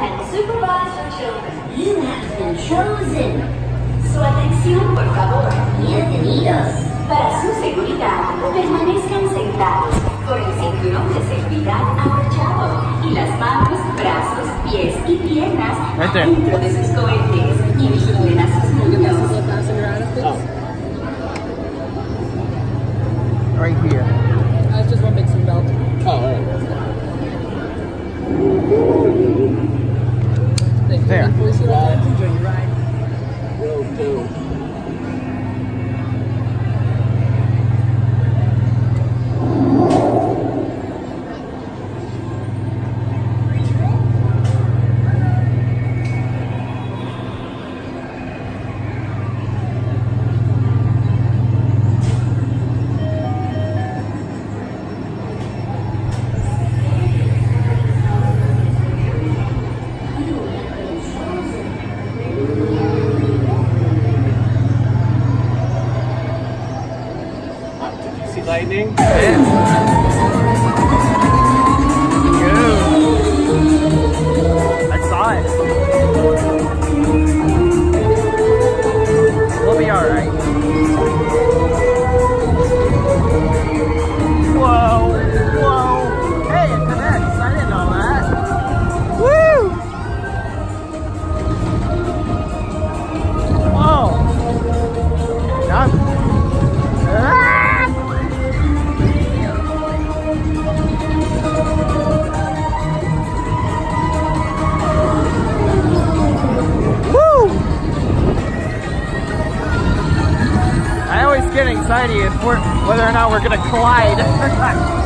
and supervise your children. You have been chosen. Su atención, por favor. Bienvenidos. Para su seguridad, permanezcan sentados con el cinturón de seguridad abrochado y las manos, brazos, pies y piernas dentro de sus cohetes y vigilen a sus niños. Oh. Right here. That's just one big seatbelt. Oh, all right. There. Enjoy your ride. Will do. Lightning? I saw it. We'll be alright. Whoa, whoa. Hey, it connects. I didn't know that. Woo! Whoa. Done. I always get anxiety if whether or not we're gonna collide.